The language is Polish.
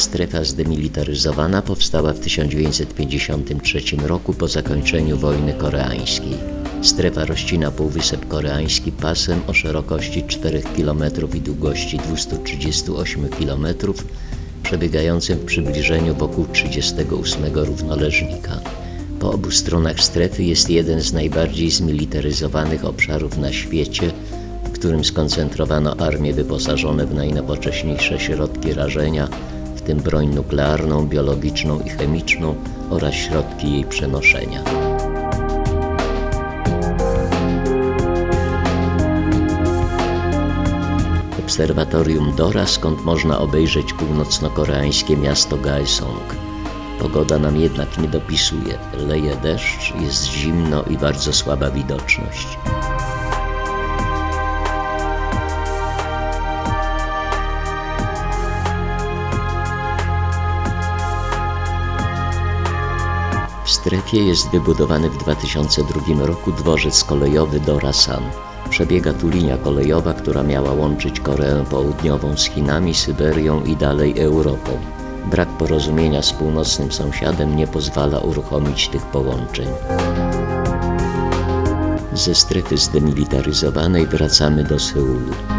Strefa zdemilitaryzowana powstała w 1953 roku po zakończeniu wojny koreańskiej. Strefa rozcina Półwysep Koreański pasem o szerokości 4 km i długości 238 km, przebiegającym w przybliżeniu wokół 38 równoleżnika. Po obu stronach strefy jest jeden z najbardziej zmilitaryzowanych obszarów na świecie, w którym skoncentrowano armie wyposażone w najnowocześniejsze środki rażenia, w tym broń nuklearną, biologiczną i chemiczną oraz środki jej przenoszenia. Obserwatorium Dora, skąd można obejrzeć północno-koreańskie miasto Gaesong. Pogoda nam jednak nie dopisuje. Leje deszcz, jest zimno i bardzo słaba widoczność. W strefie jest wybudowany w 2002 roku dworzec kolejowy Dora-san. Przebiega tu linia kolejowa, która miała łączyć Koreę Południową z Chinami, Syberią i dalej Europą. Brak porozumienia z północnym sąsiadem nie pozwala uruchomić tych połączeń. Ze strefy zdemilitaryzowanej wracamy do Seulu.